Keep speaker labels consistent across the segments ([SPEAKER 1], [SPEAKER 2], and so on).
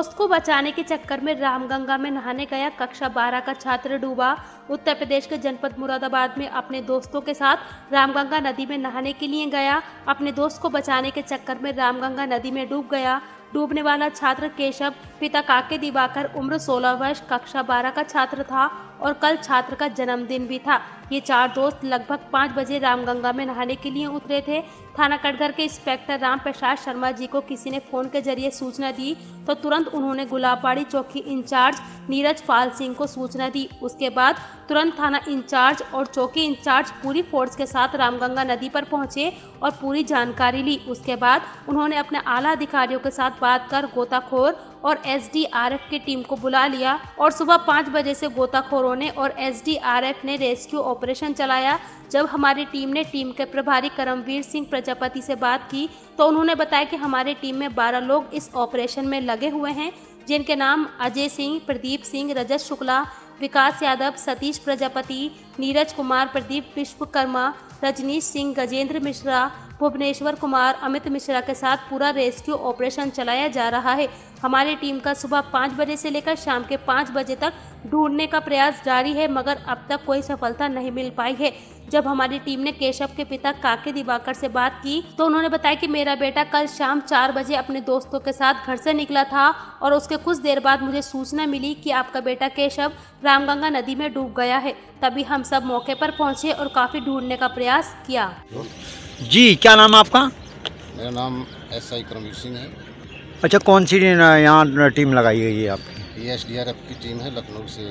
[SPEAKER 1] दोस्त को बचाने के चक्कर में रामगंगा में नहाने गया कक्षा 12 का छात्र डूबा। उत्तर प्रदेश के जनपद मुरादाबाद में अपने दोस्तों के साथ रामगंगा नदी में नहाने के लिए गया। अपने दोस्त को बचाने के चक्कर में रामगंगा नदी में डूब गया। डूबने वाला छात्र केशव, पिता काके दिवाकर, उम्र 16 वर्ष, कक्षा 12 का छात्र था और कल छात्र का जन्मदिन भी था। ये 4 दोस्त लगभग 5 बजे रामगंगा में नहाने के लिए उतरे थे। थाना कटघर के इंस्पेक्टर राम प्रसाद शर्मा जी को किसी ने फोन के जरिए सूचना दी तो तुरंत उन्होंने गुलाबबाड़ी चौकी इंचार्ज नीरज पाल सिंह को सूचना दी। उसके बाद तुरंत थाना इंचार्ज और चौकी इंचार्ज पूरी फोर्स के साथ रामगंगा नदी पर पहुंचे और पूरी जानकारी ली। उसके बाद उन्होंने अपने आला अधिकारियों के साथ बात कर गोताखोर और एसडीआरएफ की टीम को बुला लिया और सुबह 5 बजे से गोताखोरों ने और एसडीआरएफ ने रेस्क्यू ऑपरेशन चलाया। जब हमारी टीम ने टीम के प्रभारी करमवीर सिंह प्रजापति से बात की तो उन्होंने बताया कि हमारी टीम में 12 लोग इस ऑपरेशन में लगे हुए हैं, जिनके नाम अजय सिंह, प्रदीप सिंह, रजत शुक्ला, विकास यादव, सतीश प्रजापति, नीरज कुमार, प्रदीप विश्वकर्मा, रजनीश सिंह, गजेंद्र मिश्रा, भुवनेश्वर कुमार, अमित मिश्रा के साथ पूरा रेस्क्यू ऑपरेशन चलाया जा रहा है। हमारी टीम का सुबह 5 बजे से लेकर शाम के 5 बजे तक ढूंढने का प्रयास जारी है, मगर अब तक कोई सफलता नहीं मिल पाई है। जब हमारी टीम ने केशव के पिता काके दिवाकर से बात की तो उन्होंने बताया कि मेरा बेटा कल शाम 4 बजे अपने दोस्तों के साथ घर से निकला था और उसके कुछ देर बाद मुझे सूचना मिली कि आपका बेटा केशव रामगंगा नदी में डूब गया है। तभी हम सब मौके पर पहुंचे और काफी ढूंढने का प्रयास किया।
[SPEAKER 2] जी, क्या नाम है आपका?
[SPEAKER 3] मेरा नाम एसआई करमवीर सिंह है।
[SPEAKER 2] अच्छा, कौन सी यहाँ टीम लगाई गई है आपकी?
[SPEAKER 3] ये एसडीआरएफ की टीम है लखनऊ से।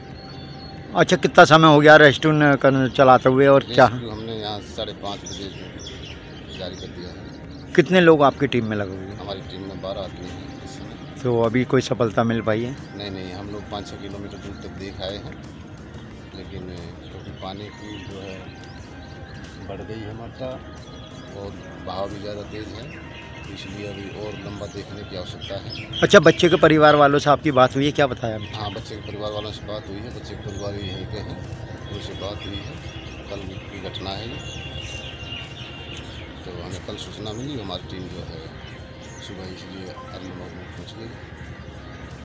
[SPEAKER 2] अच्छा, कितना समय हो गया रेस्क्यू चलाते हुए और क्या?
[SPEAKER 3] हमने यहाँ 5:30 बजे जारी कर दिया है।
[SPEAKER 2] कितने लोग आपकी टीम में लगे हुए हैं?
[SPEAKER 3] हमारी टीम में 12 आदमी हैं इस समय।
[SPEAKER 2] तो अभी कोई सफलता मिल पाई है?
[SPEAKER 3] नहीं, हम लोग 5-6 किलोमीटर दूर तक देख आए हैं, लेकिन क्योंकि पानी की जो है बढ़ गई है मात्रा और बहाव भी ज़्यादा तेज़ है, इसलिए अभी और लंबा देखने की आवश्यकता है।
[SPEAKER 2] अच्छा, बच्चे के परिवार वालों से आपकी बात हुई है, क्या बताया?
[SPEAKER 3] हाँ, बच्चे के परिवार वालों से बात हुई है। बच्चे के परिवार यहीं के हैं, उनसे बात हुई है। कल की घटना है ये, तो हमें कल सूचना मिली। हमारी टीम जो है सुबह इसलिए अर्ली मॉर्निंग पहुँच गई।